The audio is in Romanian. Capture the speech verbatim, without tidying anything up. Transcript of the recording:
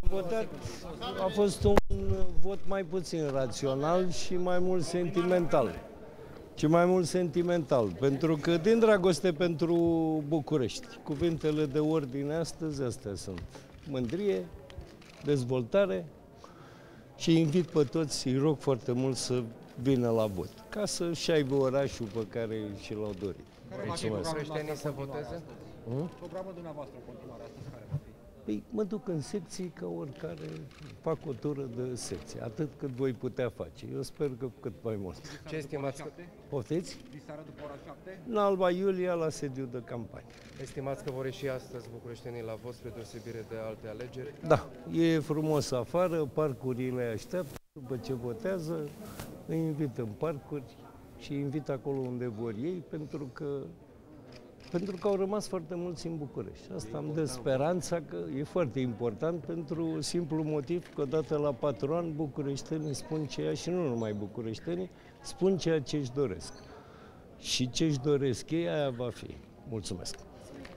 Votat a fost un vot mai puțin rațional și mai mult sentimental. Și mai mult sentimental, pentru că din dragoste pentru București. Cuvintele de ordine astăzi astea sunt: mândrie, dezvoltare, și invit pe toți, îi rog foarte mult să vină la vot, ca să-și aibă orașul pe care și l-au dorit. Mulțumesc. Creștinii să voteze? Programul dumneavoastră în continuare astăzi care va fi? Păi mă duc în secții ca oricare, fac o tură de secție, atât cât voi putea face. Eu sper că cât mai mult. Ce estimați, Poftiți? Diseară după ora șapte? În Alba Iulia, la sediu de campanie. estimați că vor ieși astăzi bucureștenii la vot spre deosebire de alte alegeri? Da, e frumos afară, parcurile așteaptă, după ce votează, îi invit în parcuri și îi invit acolo unde vor ei, pentru că Pentru că au rămas foarte mulți în București. Asta îmi dă speranța că e foarte important, pentru simplu motiv că odată la patru ani bucureștenii spun ceea, și nu numai bucureștenii, spun ceea ce își doresc. Și ce își doresc ei, aia va fi. Mulțumesc!